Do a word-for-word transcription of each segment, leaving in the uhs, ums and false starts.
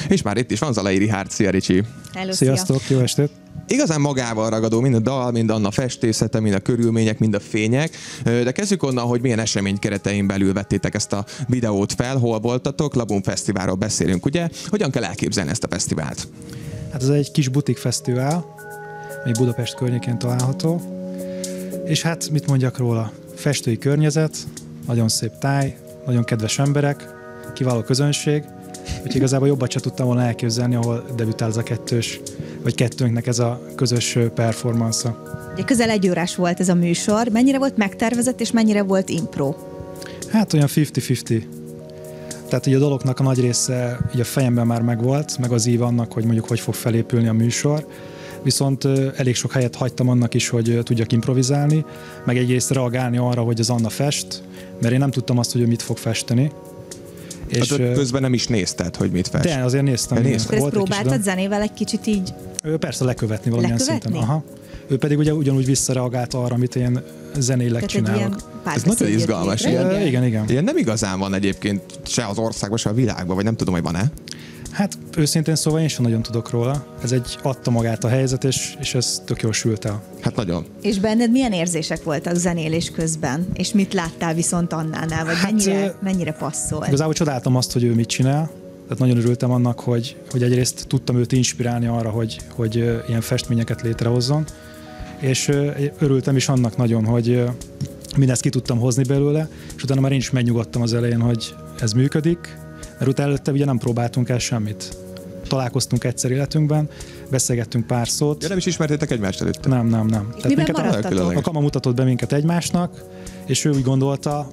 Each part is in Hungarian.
És már itt is van Zalai Richárd. Szia, Ricsi! Hello, Sziasztok, jó estét! Igazán magával ragadó mind a dal, mind Anna festészete, mind a körülmények, mind a fények. De kezdjük onnan, hogy milyen esemény keretein belül vettétek ezt a videót fel, hol voltatok, Labum Fesztiválról beszélünk, ugye? Hogyan kell elképzelni ezt a fesztivált? Hát ez egy kis butik fesztivál, még Budapest környékén található. És hát mit mondjak róla? Festői környezet, nagyon szép táj, nagyon kedves emberek, kiváló közönség. Úgyhogy igazából jobbat sem tudtam volna elképzelni, ahol debütál ez a kettős, vagy kettőnknek ez a közös performance-a. Ugye közel egy órás volt ez a műsor. Mennyire volt megtervezett, és mennyire volt impro? Hát olyan fifty-fifty. Tehát ugye a dolognak a nagy része ugye a fejemben már megvolt, meg az ív annak, hogy mondjuk hogy fog felépülni a műsor. Viszont elég sok helyet hagytam annak is, hogy tudjak improvizálni, meg egyrészt reagálni arra, hogy az Anna fest, mert én nem tudtam azt, hogy ő mit fog festeni. És hát közben nem is nézted, hogy mit fest. De azért néztem. Néztem. Ezt próbáltad zenével egy kicsit így? Ő persze lekövetni valamilyen lekövetni? szinten. Aha. Ő pedig ugye ugyanúgy visszareagált arra, amit én zenéleg csinálok. Ez nagyon izgalmas. Igen, igen, igen. Ilyen nem igazán van egyébként se az országban, se a világban, vagy nem tudom, hogy van-e. Hát őszintén szóval én sem nagyon tudok róla. Ez egy adta magát a helyzet, és, és ez tök jól sült el. Hát nagyon. És benned milyen érzések voltak zenélés közben? És mit láttál viszont Annánál? Vagy hát, mennyire, mennyire passzol? Igazából csodáltam azt, hogy ő mit csinál. Tehát nagyon örültem annak, hogy, hogy egyrészt tudtam őt inspirálni arra, hogy, hogy ilyen festményeket létrehozzon. És örültem is annak nagyon, hogy mindezt ki tudtam hozni belőle, és utána már én is megnyugodtam az elején, hogy ez működik, mert utána előtte ugye nem próbáltunk el semmit. Találkoztunk egyszer életünkben, beszélgettünk pár szót. Ja, nem is ismertétek egymást előtte? Nem, nem, nem. Tehát miben maradtatok? A Kama mutatott be minket egymásnak, és ő úgy gondolta,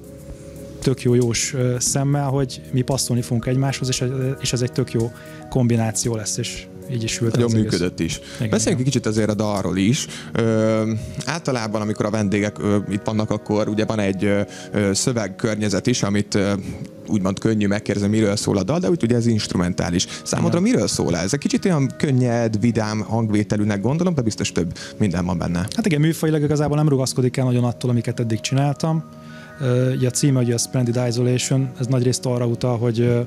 tök jó jós szemmel, hogy mi passzolni fogunk egymáshoz, és, és ez egy tök jó kombináció lesz, és így is ült. Nagyon működött is. Igen, beszéljünk egy kicsit azért a dalról is. Ö, általában, amikor a vendégek ö, itt vannak, akkor ugye van egy ö, szövegkörnyezet is, amit ö, úgymond könnyű megkérdezni, miről szól a dal, de úgy ugye ez instrumentális. Számodra igen. Miről szól ez? Ez kicsit olyan könnyed, vidám hangvételűnek gondolom, de biztos több minden van benne. Hát igen, műfajilag igazából nem rugaszkodik el nagyon attól, amiket eddig csináltam. Uh, a címe, ugye a Splendid Isolation, ez nagyrészt arra utal, hogy uh,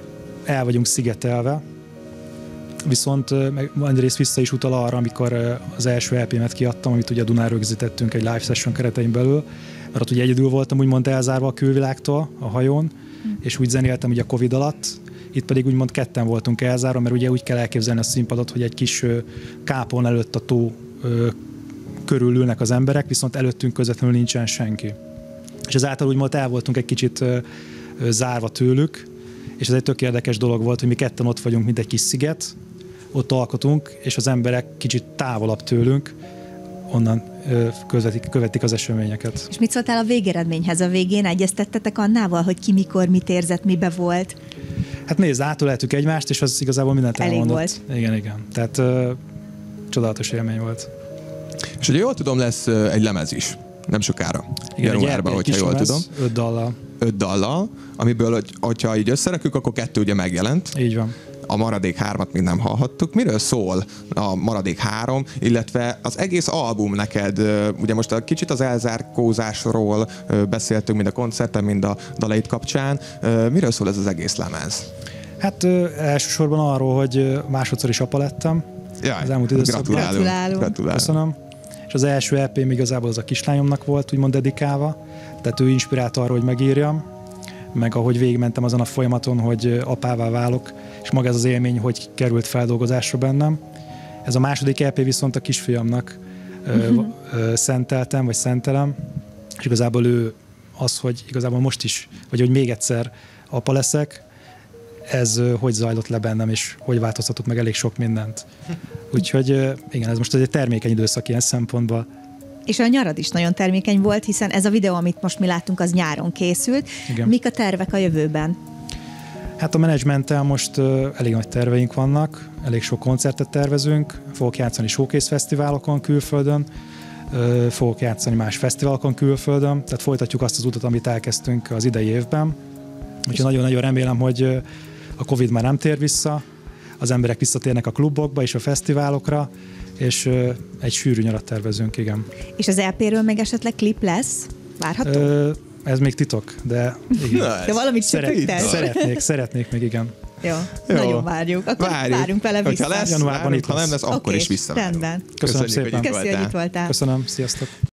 el vagyunk szigetelve, viszont uh, nagyrészt vissza is utal arra, amikor uh, az első é pémet kiadtam, amit ugye a Dunán rögzítettünk egy live session keretein belül, mert ott ugye egyedül voltam úgymond elzárva a külvilágtól a hajón, mm. és úgy zenéltem ugye a Covid alatt, itt pedig úgymond ketten voltunk elzárva, mert ugye úgy kell elképzelni a színpadot, hogy egy kis uh, kápon előtt a tó uh, körül ülnek az emberek, viszont előttünk közvetlenül nincsen senki. És ezáltal úgymond el voltunk egy kicsit ö, ö, zárva tőlük, és ez egy tök érdekes dolog volt, hogy mi ketten ott vagyunk, mint egy kis sziget, ott alkotunk, és az emberek kicsit távolabb tőlünk, onnan ö, követik, követik az eseményeket. És mit szóltál a végeredményhez? A végén egyeztettetek Annával, hogy ki mikor mit érzett, mibe volt? Hát nézd, átöleltük egymást, és az igazából mindent elég elmondott. Volt. Igen, igen. Tehát ö, csodálatos élmény volt. És ugye jól tudom, lesz ö, egy lemez is. Nem sokára. Igen, januárban, hogyha jól lemez, tudom. Öt dallal. Öt dallal, amiből, hogy, hogyha így összerakjuk, akkor kettő ugye megjelent. Így van. A maradék hármat még nem hallhattuk. Miről szól a maradék három, illetve az egész album neked, ugye most a kicsit az elzárkózásról beszéltünk, mind a koncerten, mind a dalait kapcsán. Miről szól ez az egész lemez? Hát ö, elsősorban arról, hogy másodszor is apa lettem. Jaj, az elmúlt időszakban. Gratulálunk. Gratulálunk. Gratulálunk. Köszönöm. És az első é pém igazából az a kislányomnak volt úgymond dedikálva, tehát ő inspirált arra, hogy megírjam, meg ahogy végigmentem azon a folyamaton, hogy apává válok, és maga ez az élmény, hogy került feldolgozásra bennem. Ez a második é pé viszont a kisfiamnak uh-huh. ö, ö, szenteltem, vagy szentelem, és igazából ő az, hogy igazából most is, vagy hogy még egyszer apa leszek, ez hogy zajlott le bennem, és hogy változtatott meg elég sok mindent. Úgyhogy igen, ez most egy termékeny időszak ilyen szempontból. És a nyarad is nagyon termékeny volt, hiszen ez a videó, amit most mi láttunk, az nyáron készült. Igen. Mik a tervek a jövőben? Hát a menedzsmenttel most uh, elég nagy terveink vannak, elég sok koncertet tervezünk, fogok játszani showcase fesztiválokon külföldön, uh, fogok játszani más fesztiválokon külföldön, tehát folytatjuk azt az utat, amit elkezdtünk az idei évben. Úgyhogy nagyon-nagyon remélem, hogy uh, a Covid már nem tér vissza, az emberek visszatérnek a klubokba és a fesztiválokra, és uh, egy sűrű nyarat tervezünk, igen. És az é péről meg esetleg klip lesz? Várható? Uh, ez még titok, de igen. De valamit Szeret, szeretnék, szeretnék még, igen. Jó, Jó. Nagyon várjuk. Akkor várjuk. Várunk vele vissza. Ha lesz, várunk, ha nem lesz, akkor okay. is visszavárunk. Rendben. Köszönöm Köszönjük, szépen. Köszönjük, hogy itt voltál. Köszönöm, sziasztok.